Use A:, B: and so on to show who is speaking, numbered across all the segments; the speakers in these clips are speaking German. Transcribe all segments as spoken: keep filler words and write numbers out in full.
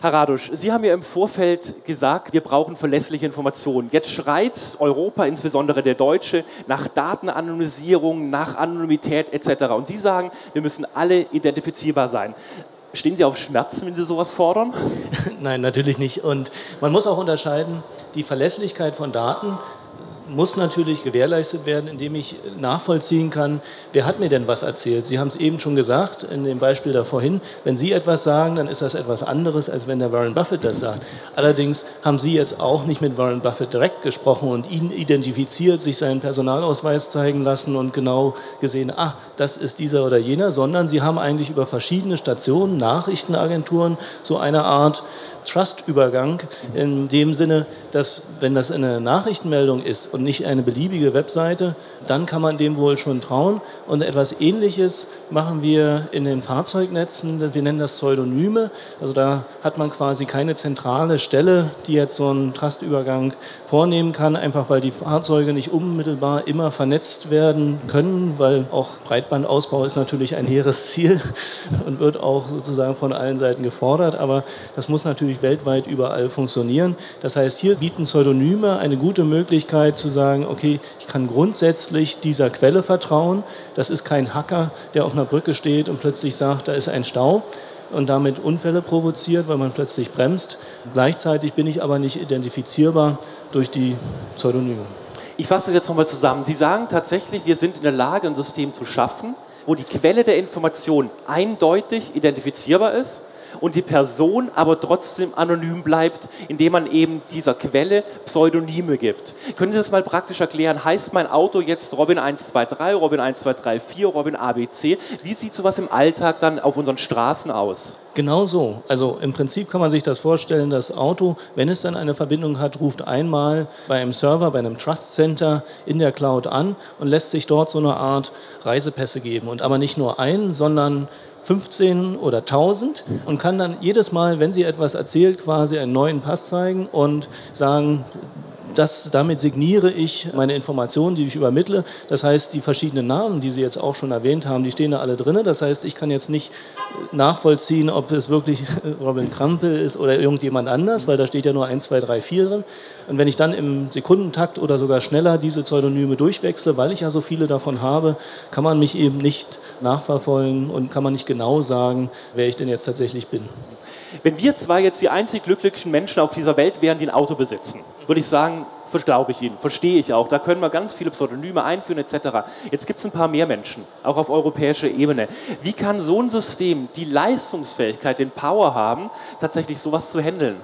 A: Herr Radusch, Sie haben ja im Vorfeld gesagt, wir brauchen verlässliche Informationen. Jetzt schreit Europa, insbesondere der Deutsche, nach Datenanonymisierung, nach Anonymität et cetera. Und Sie sagen, wir müssen alle identifizierbar sein. Stehen Sie auf Schmerzen, wenn Sie sowas fordern?
B: Nein, natürlich nicht. Und man muss auch unterscheiden, die Verlässlichkeit von Daten muss natürlich gewährleistet werden, indem ich nachvollziehen kann, wer hat mir denn was erzählt. Sie haben es eben schon gesagt, in dem Beispiel da vorhin, wenn Sie etwas sagen, dann ist das etwas anderes, als wenn der Warren Buffett das sagt. Allerdings haben Sie jetzt auch nicht mit Warren Buffett direkt gesprochen und ihn identifiziert, sich seinen Personalausweis zeigen lassen und genau gesehen, ah, das ist dieser oder jener, sondern Sie haben eigentlich über verschiedene Stationen, Nachrichtenagenturen, so eine Art Trust-Übergang in dem Sinne, dass wenn das eine Nachrichtenmeldung ist und nicht eine beliebige Webseite, dann kann man dem wohl schon trauen. Und etwas Ähnliches machen wir in den Fahrzeugnetzen, wir nennen das Pseudonyme. Also da hat man quasi keine zentrale Stelle, die jetzt so einen Trust-Übergang vornehmen kann, einfach weil die Fahrzeuge nicht unmittelbar immer vernetzt werden können, weil auch Breitbandausbau ist natürlich ein hehres Ziel und wird auch sozusagen von allen Seiten gefordert, aber das muss natürlich weltweit überall funktionieren. Das heißt, hier bieten Pseudonyme eine gute Möglichkeit zu sagen, okay, ich kann grundsätzlich dieser Quelle vertrauen. Das ist kein Hacker, der auf einer Brücke steht und plötzlich sagt, da ist ein Stau und damit Unfälle provoziert, weil man plötzlich bremst. Gleichzeitig bin ich aber nicht identifizierbar durch die Pseudonyme.
A: Ich fasse das jetzt nochmal zusammen. Sie sagen tatsächlich, wir sind in der Lage, ein System zu schaffen, wo die Quelle der Information eindeutig identifizierbar ist und die Person aber trotzdem anonym bleibt, indem man eben dieser Quelle Pseudonyme gibt. Können Sie das mal praktisch erklären? Heißt mein Auto jetzt Robin eins zwei drei, Robin eins zwei drei vier, Robin A B C? Wie sieht sowas im Alltag dann auf unseren Straßen aus?
B: Genau so. Also im Prinzip kann man sich das vorstellen, das Auto, wenn es dann eine Verbindung hat, ruft einmal bei einem Server, bei einem Trust Center in der Cloud an und lässt sich dort so eine Art Reisepässe geben. Und aber nicht nur einen, sondern fünfzehn oder tausend und kann dann jedes Mal, wenn sie etwas erzählt, quasi einen neuen Pass zeigen und sagen, das, damit signiere ich meine Informationen, die ich übermittle. Das heißt, die verschiedenen Namen, die Sie jetzt auch schon erwähnt haben, die stehen da alle drin. Das heißt, ich kann jetzt nicht nachvollziehen, ob es wirklich Robin Krampel ist oder irgendjemand anders, weil da steht ja nur eins, zwei, drei, vier drin. Und wenn ich dann im Sekundentakt oder sogar schneller diese Pseudonyme durchwechsle, weil ich ja so viele davon habe, kann man mich eben nicht nachverfolgen und kann man nicht genau sagen, wer ich denn jetzt tatsächlich bin.
A: Wenn wir zwei jetzt die einzig glücklichen Menschen auf dieser Welt wären, die ein Auto besitzen, würde ich sagen, glaube ich Ihnen, verstehe ich auch. Da können wir ganz viele Pseudonyme einführen et cetera. Jetzt gibt es ein paar mehr Menschen, auch auf europäischer Ebene. Wie kann so ein System die Leistungsfähigkeit, den Power haben, tatsächlich sowas zu handeln?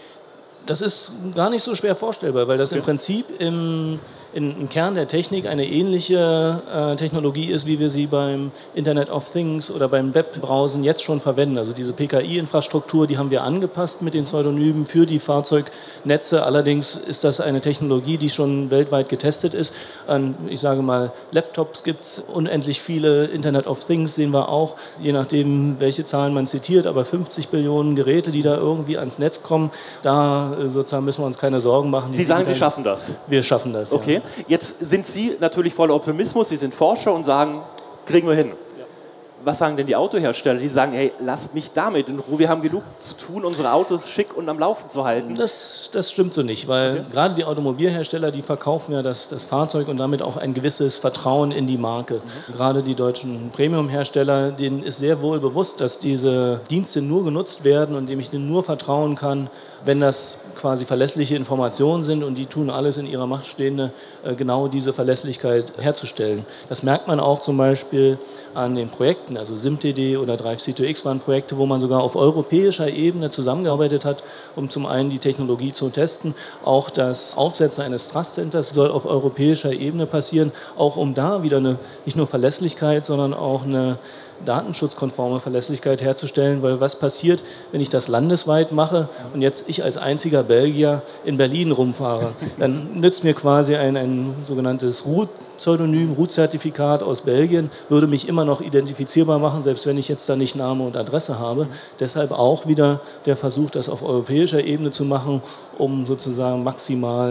B: Das ist gar nicht so schwer vorstellbar, weil das im Prinzip im, in, im Kern der Technik eine ähnliche äh, Technologie ist, wie wir sie beim Internet of Things oder beim Webbrowsen jetzt schon verwenden. Also diese P K I-Infrastruktur, die haben wir angepasst mit den Pseudonymen für die Fahrzeugnetze. Allerdings ist das eine Technologie, die schon weltweit getestet ist. An, ich sage mal, Laptops gibt es unendlich viele, Internet of Things sehen wir auch, je nachdem, welche Zahlen man zitiert, aber fünfzig Billionen Geräte, die da irgendwie ans Netz kommen, da sozusagen müssen wir uns keine Sorgen machen.
A: Sie sagen, Sie schaffen das?
B: Wir schaffen das,
A: okay. Ja. Jetzt sind Sie natürlich voller Optimismus, Sie sind Forscher und sagen, kriegen wir hin. Ja. Was sagen denn die Autohersteller? Die sagen, hey, lasst mich damit in Ruhe, wir haben genug zu tun, unsere Autos schick und am Laufen zu halten.
B: Das, das stimmt so nicht, weil okay. gerade die Automobilhersteller, die verkaufen ja das, das Fahrzeug und damit auch ein gewisses Vertrauen in die Marke. Mhm. Gerade die deutschen Premium-Hersteller, denen ist sehr wohl bewusst, dass diese Dienste nur genutzt werden und dem ich denen nur vertrauen kann, wenn das quasi verlässliche Informationen sind und die tun alles in ihrer Macht Stehende, genau diese Verlässlichkeit herzustellen. Das merkt man auch zum Beispiel an den Projekten, also SimTD oder Drive C zwei X waren Projekte, wo man sogar auf europäischer Ebene zusammengearbeitet hat, um zum einen die Technologie zu testen. Auch das Aufsetzen eines Trust Centers soll auf europäischer Ebene passieren, auch um da wieder eine, nicht nur Verlässlichkeit, sondern auch eine datenschutzkonforme Verlässlichkeit herzustellen, weil was passiert, wenn ich das landesweit mache und jetzt ich als einziger Belgier in Berlin rumfahre, dann nützt mir quasi ein, ein sogenanntes Root-Pseudonym, Root-Zertifikat aus Belgien, würde mich immer noch identifizierbar machen, selbst wenn ich jetzt da nicht Name und Adresse habe. Deshalb auch wieder der Versuch, das auf europäischer Ebene zu machen, um sozusagen maximal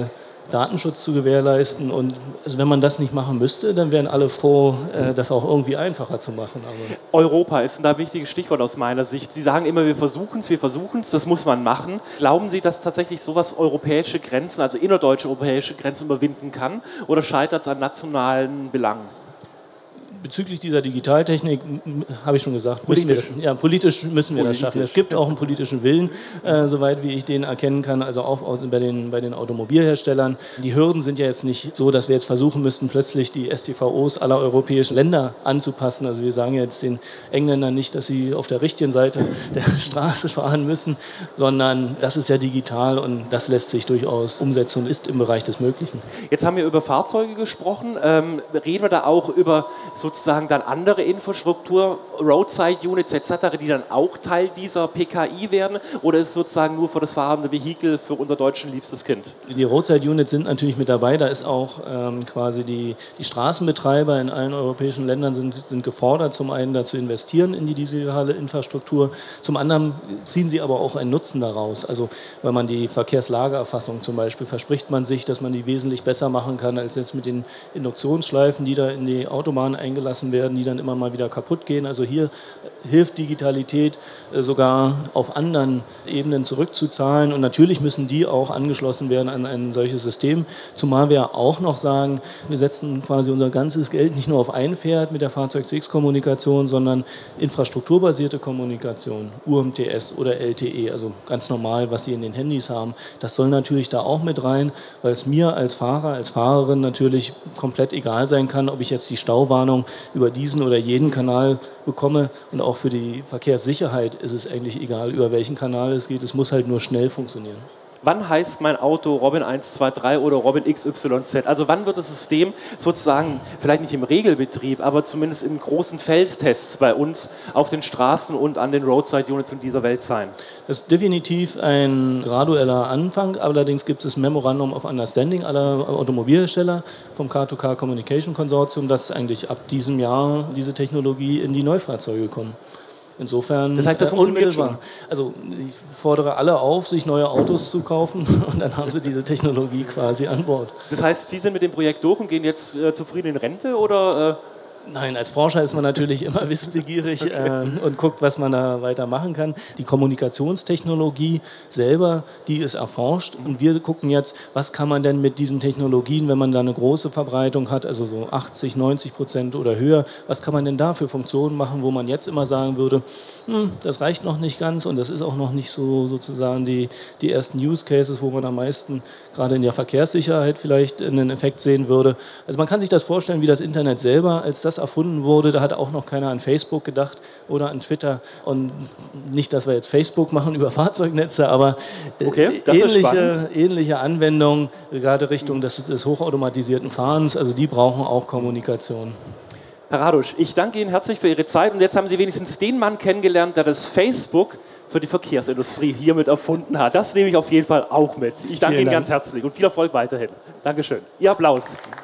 B: Datenschutz zu gewährleisten. Und also wenn man das nicht machen müsste, dann wären alle froh, äh, das auch irgendwie einfacher zu machen. Aber
A: Europa ist ein da wichtiges Stichwort aus meiner Sicht. Sie sagen immer, wir versuchen es, wir versuchen es, das muss man machen. Glauben Sie, dass tatsächlich sowas europäische Grenzen, also innerdeutsche europäische Grenzen überwinden kann? Oder scheitert es an nationalen Belangen?
B: Bezüglich dieser Digitaltechnik, habe ich schon gesagt, müssen wir das, ja, politisch müssen wir politisch. das schaffen. Es gibt auch einen politischen Willen, äh, soweit wie ich den erkennen kann, also auch bei den, bei den Automobilherstellern. Die Hürden sind ja jetzt nicht so, dass wir jetzt versuchen müssten, plötzlich die S T V Os aller europäischen Länder anzupassen. Also wir sagen jetzt den Engländern nicht, dass sie auf der richtigen Seite der Straße fahren müssen, sondern das ist ja digital und das lässt sich durchaus umsetzen und ist im Bereich des Möglichen.
A: Jetzt haben wir über Fahrzeuge gesprochen. Ähm, reden wir da auch über so sozusagen dann andere Infrastruktur, Roadside-Units et cetera, die dann auch Teil dieser P K I werden? Oder ist es sozusagen nur für das fahrende Vehikel, für unser deutschen liebstes Kind?
B: Die Roadside-Units sind natürlich mit dabei. Da ist auch ähm, quasi die, die Straßenbetreiber in allen europäischen Ländern sind, sind gefordert, zum einen dazu investieren in die digitale Infrastruktur, zum anderen ziehen sie aber auch einen Nutzen daraus. Also wenn man die Verkehrslageerfassung zum Beispiel, verspricht man sich, dass man die wesentlich besser machen kann, als jetzt mit den Induktionsschleifen, die da in die Autobahn eingelassen werden, die dann immer mal wieder kaputt gehen. Also hier hilft Digitalität sogar auf anderen Ebenen zurückzuzahlen und natürlich müssen die auch angeschlossen werden an ein solches System, zumal wir auch noch sagen, wir setzen quasi unser ganzes Geld nicht nur auf ein Pferd mit der Fahrzeug-X-Kommunikation, sondern infrastrukturbasierte Kommunikation, U M T S oder L T E, also ganz normal, was Sie in den Handys haben. Das soll natürlich da auch mit rein, weil es mir als Fahrer, als Fahrerin natürlich komplett egal sein kann, ob ich jetzt die Stauwarnung über diesen oder jeden Kanal bekomme und auch für die Verkehrssicherheit ist es eigentlich egal, über welchen Kanal es geht, es muss halt nur schnell funktionieren.
A: Wann heißt mein Auto Robin eins zwei drei oder Robin X Y Z? Also wann wird das System sozusagen, vielleicht nicht im Regelbetrieb, aber zumindest in großen Feldtests bei uns auf den Straßen und an den Roadside-Units in dieser Welt sein?
B: Das ist definitiv ein gradueller Anfang, allerdings gibt es das Memorandum of Understanding aller Automobilhersteller vom Car to Car Communication Consortium, dass eigentlich ab diesem Jahr diese Technologie in die Neufahrzeuge kommt. Insofern,
A: das heißt, das funktioniert schon.
B: Also ich fordere alle auf, sich neue Autos zu kaufen und dann haben sie diese Technologie quasi an Bord.
A: Das heißt, Sie sind mit dem Projekt durch und gehen jetzt äh, zufrieden in Rente oder... Äh
B: Nein, als Forscher ist man natürlich immer wissbegierig okay. äh, und guckt, was man da weiter machen kann. Die Kommunikationstechnologie selber, die ist erforscht und wir gucken jetzt, was kann man denn mit diesen Technologien, wenn man da eine große Verbreitung hat, also so achtzig, neunzig Prozent oder höher, was kann man denn da für Funktionen machen, wo man jetzt immer sagen würde, hm, das reicht noch nicht ganz und das ist auch noch nicht so sozusagen die, die ersten Use Cases, wo man am meisten gerade in der Verkehrssicherheit vielleicht einen Effekt sehen würde. Also man kann sich das vorstellen, wie das Internet selber, als das erfunden wurde, da hat auch noch keiner an Facebook gedacht oder an Twitter und nicht, dass wir jetzt Facebook machen über Fahrzeugnetze, aber
A: okay,
B: ähnliche, ähnliche Anwendungen, gerade Richtung des, des hochautomatisierten Fahrens, also die brauchen auch Kommunikation.
A: Herr Radusch, ich danke Ihnen herzlich für Ihre Zeit und jetzt haben Sie wenigstens den Mann kennengelernt, der das Facebook für die Verkehrsindustrie hiermit erfunden hat. Das nehme ich auf jeden Fall auch mit. Ich danke Ihnen ganz herzlich und viel Erfolg weiterhin. Dankeschön. Ihr Applaus.